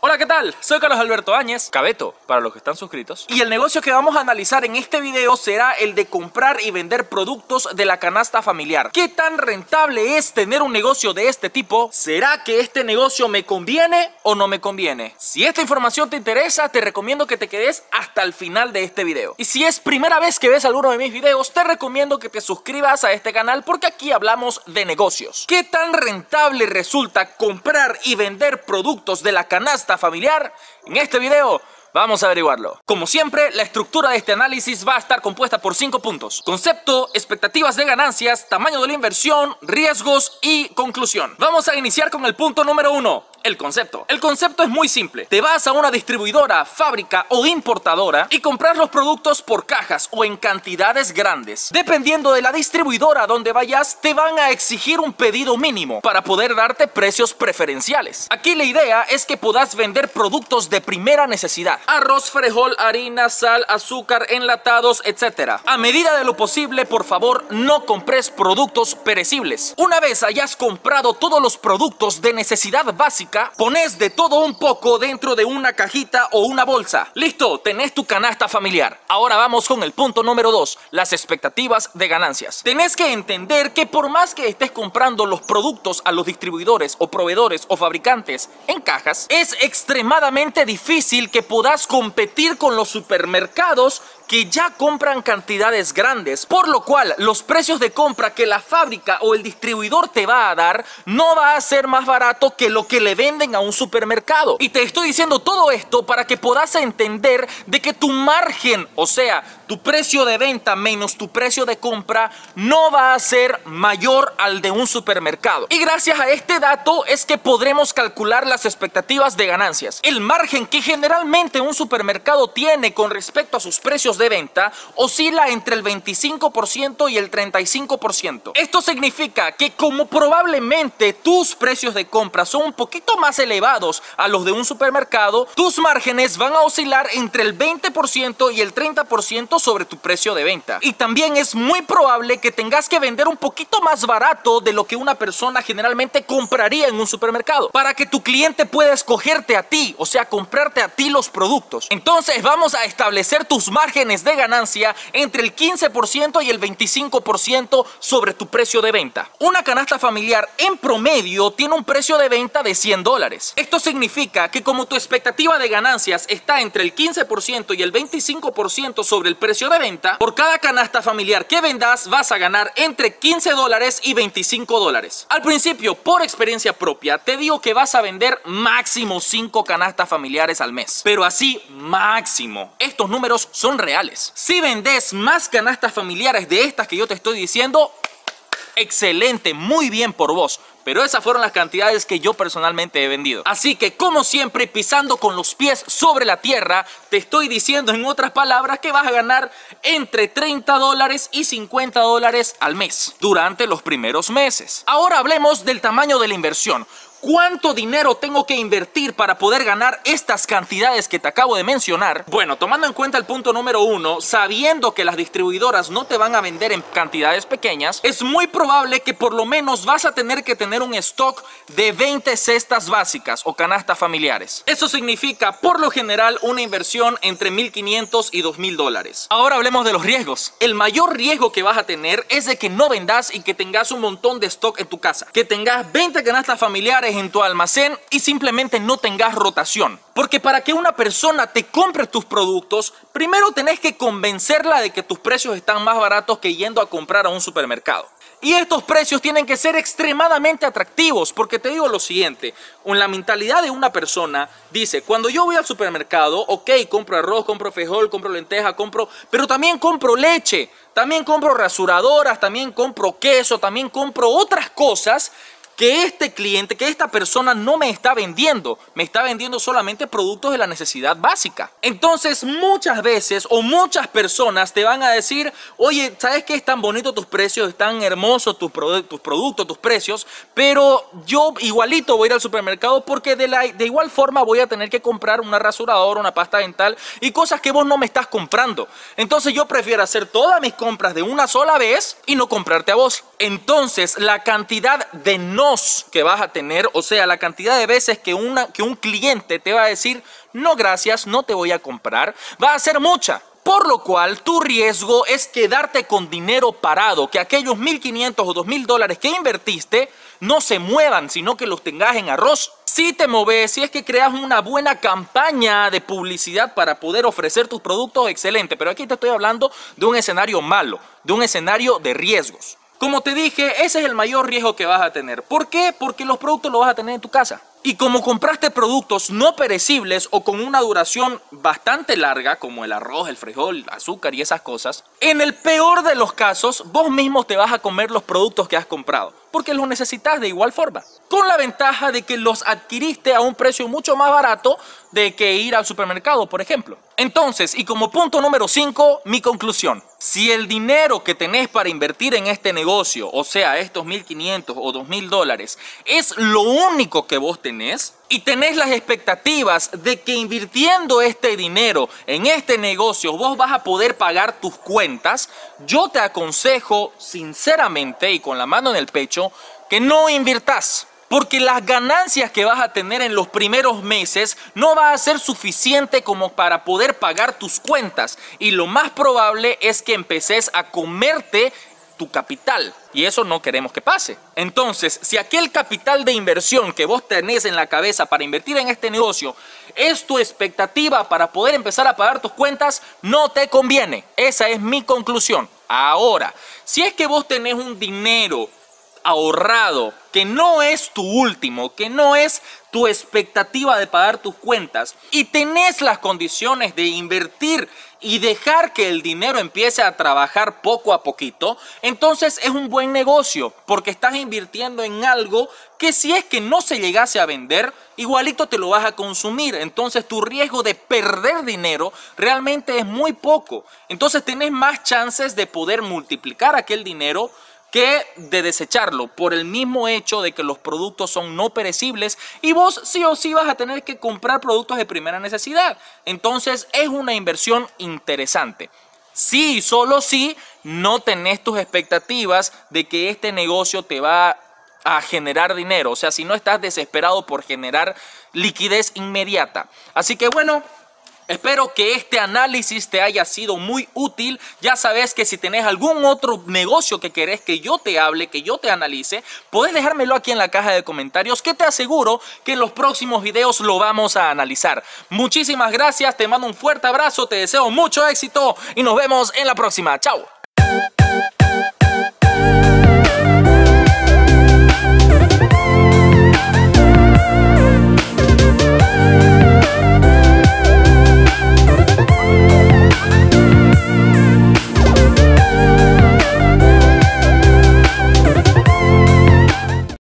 Hola, ¿qué tal? Soy Carlos Alberto Áñez, Cabeto, para los que están suscritos. Y el negocio que vamos a analizar en este video será el de comprar y vender productos de la canasta familiar. ¿Qué tan rentable es tener un negocio de este tipo? ¿Será que este negocio me conviene o no me conviene? Si esta información te interesa, te recomiendo que te quedes hasta el final de este video. Y si es primera vez que ves alguno de mis videos, te recomiendo que te suscribas a este canal porque aquí hablamos de negocios. ¿Qué tan rentable resulta comprar y vender productos de la canasta familiar? En este video vamos a averiguarlo. Como siempre, la estructura de este análisis va a estar compuesta por 5 puntos: concepto, expectativas de ganancias, tamaño de la inversión, riesgos y conclusión. Vamos a iniciar con el punto número 1. El concepto. El concepto es muy simple. Te vas a una distribuidora, fábrica o importadora y compras los productos por cajas o en cantidades grandes. Dependiendo de la distribuidora donde vayas, te van a exigir un pedido mínimo para poder darte precios preferenciales. Aquí la idea es que puedas vender productos de primera necesidad: arroz, frijol, harina, sal, azúcar, enlatados, etc. A medida de lo posible, por favor, no compres productos perecibles. Una vez hayas comprado todos los productos de necesidad básica, pones de todo un poco dentro de una cajita o una bolsa. Listo, tenés tu canasta familiar. Ahora vamos con el punto número 2, las expectativas de ganancias. Tenés que entender que por más que estés comprando los productos a los distribuidores o proveedores o fabricantes en cajas, es extremadamente difícil que puedas competir con los supermercados que ya compran cantidades grandes, por lo cual los precios de compra que la fábrica o el distribuidor te va a dar no va a ser más barato que lo que le venden a un supermercado. Y te estoy diciendo todo esto para que puedas entender de que tu margen, o sea, tu precio de venta menos tu precio de compra, no va a ser mayor al de un supermercado. Y gracias a este dato es que podremos calcular las expectativas de ganancias. El margen que generalmente un supermercado tiene con respecto a sus precios de venta oscila entre el 25% y el 35%. Esto significa que como probablemente tus precios de compra son un poquito más elevados a los de un supermercado, tus márgenes van a oscilar entre el 20% y el 30% sobre tu precio de venta. Y también es muy probable que tengas que vender un poquito más barato de lo que una persona generalmente compraría en un supermercado, para que tu cliente pueda escogerte a ti, o sea, comprarte a ti los productos. Entonces vamos a establecer tus márgenes de ganancia entre el 15% y el 25% sobre tu precio de venta. Una canasta familiar en promedio tiene un precio de venta de $100. Esto significa que como tu expectativa de ganancias está entre el 15% y el 25% sobre el precio de venta, por cada canasta familiar que vendas vas a ganar entre $15 y $25. Al principio, por experiencia propia, te digo que vas a vender máximo 5 canastas familiares al mes, pero así máximo. Estos números son reales. Si vendes más canastas familiares de estas que yo te estoy diciendo, excelente, muy bien por vos. Pero esas fueron las cantidades que yo personalmente he vendido. Así que, como siempre, pisando con los pies sobre la tierra, te estoy diciendo en otras palabras que vas a ganar entre $30 y $50 al mes durante los primeros meses. Ahora hablemos del tamaño de la inversión. ¿Cuánto dinero tengo que invertir para poder ganar estas cantidades que te acabo de mencionar? Bueno, tomando en cuenta el punto número 1, sabiendo que las distribuidoras no te van a vender en cantidades pequeñas, es muy probable que por lo menos vas a tener que tener un stock de 20 cestas básicas o canastas familiares. Eso significa, por lo general, una inversión entre $1,500 y $2,000. Ahora hablemos de los riesgos. El mayor riesgo que vas a tener es de que no vendas y que tengas un montón de stock en tu casa. Que tengas 20 canastas familiares en tu almacén y simplemente no tengas rotación. Porque para que una persona te compre tus productos, primero tenés que convencerla de que tus precios están más baratos que yendo a comprar a un supermercado. Y estos precios tienen que ser extremadamente atractivos, porque te digo lo siguiente: en la mentalidad de una persona dice, cuando yo voy al supermercado, ok, compro arroz, compro frijol, compro lenteja, pero también compro leche, también compro rasuradoras, también compro queso, también compro otras cosas que este cliente, que esta persona no me está vendiendo. Me está vendiendo solamente productos de la necesidad básica. Entonces muchas veces o muchas personas te van a decir, oye, ¿sabes qué? Están bonitos tus precios, están hermosos tus productos, tus precios, pero yo igualito voy a ir al supermercado porque de igual forma voy a tener que comprar una rasuradora, una pasta dental y cosas que vos no me estás comprando. Entonces yo prefiero hacer todas mis compras de una sola vez y no comprarte a vos. Entonces la cantidad de no nos que vas a tener, o sea, la cantidad de veces que un cliente te va a decir no gracias, no te voy a comprar, va a ser mucha. Por lo cual tu riesgo es quedarte con dinero parado, que aquellos 1.500 o 2.000 dólares que invertiste no se muevan, sino que los tengas en arroz. Si te moves, si es que creas una buena campaña de publicidad para poder ofrecer tus productos, excelente. Pero aquí te estoy hablando de un escenario malo, de un escenario de riesgos. Como te dije, ese es el mayor riesgo que vas a tener. ¿Por qué? Porque los productos los vas a tener en tu casa. Y como compraste productos no perecibles o con una duración bastante larga, como el arroz, el frijol, el azúcar y esas cosas, en el peor de los casos, vos mismo te vas a comer los productos que has comprado, porque los necesitas de igual forma. Con la ventaja de que los adquiriste a un precio mucho más barato de que ir al supermercado, por ejemplo. Entonces, y como punto número 5, mi conclusión. Si el dinero que tenés para invertir en este negocio, o sea, estos 1.500 o 2.000 dólares, es lo único que vos tenés, y tenés las expectativas de que invirtiendo este dinero en este negocio vos vas a poder pagar tus cuentas, yo te aconsejo sinceramente y con la mano en el pecho que no invirtas. Porque las ganancias que vas a tener en los primeros meses no va a ser suficiente como para poder pagar tus cuentas. Y lo más probable es que empeces a comerte tu capital. Y eso no queremos que pase. Entonces, si aquel capital de inversión que vos tenés en la cabeza para invertir en este negocio es tu expectativa para poder empezar a pagar tus cuentas, no te conviene. Esa es mi conclusión. Ahora, si es que vos tenés un dinero ahorrado que no es tu último, que no es tu expectativa de pagar tus cuentas y tenés las condiciones de invertir y dejar que el dinero empiece a trabajar poco a poquito, entonces es un buen negocio porque estás invirtiendo en algo que si es que no se llegase a vender, igualito te lo vas a consumir. Entonces tu riesgo de perder dinero realmente es muy poco. Entonces tenés más chances de poder multiplicar aquel dinero que de desecharlo por el mismo hecho de que los productos son no perecibles y vos sí o sí vas a tener que comprar productos de primera necesidad. Entonces es una inversión interesante. Sí, solo si no tenés tus expectativas de que este negocio te va a generar dinero. O sea, si no estás desesperado por generar liquidez inmediata. Así que bueno, espero que este análisis te haya sido muy útil. Ya sabes que si tenés algún otro negocio que querés que yo te hable, que yo te analice, podés dejármelo aquí en la caja de comentarios, que te aseguro que en los próximos videos lo vamos a analizar. Muchísimas gracias, te mando un fuerte abrazo, te deseo mucho éxito y nos vemos en la próxima. Chao.